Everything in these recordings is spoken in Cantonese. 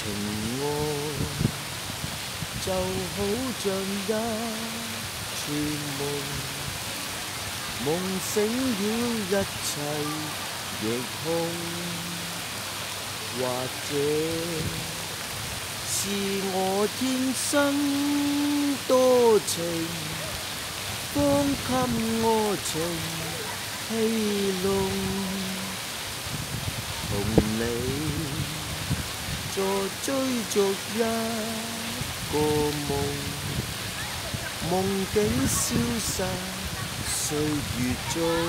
情愛就好像一串夢，夢醒了一切亦空，或者是我天生多情，方給我情戲弄，同你在追逐一個夢，夢境消失歲月中，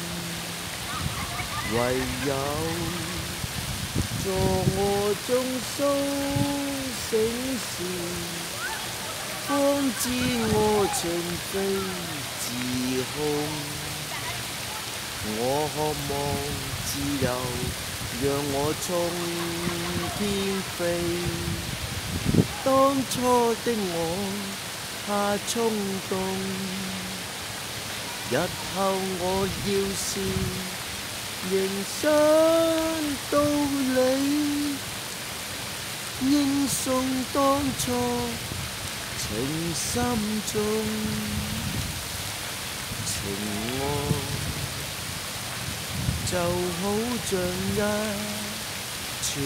唯有在我中甦醒時，方知我情非自控。我渴望自由，讓我衝天飛。當初的我怕衝動，日後我要是仍想道理，應送當初情深重。情愛就好像一串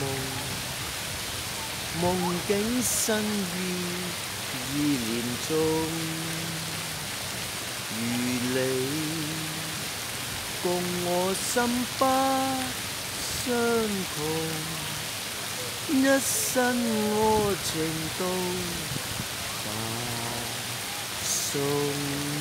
夢，夢境生於意念中，如你共我心不相同，一生愛情都不送。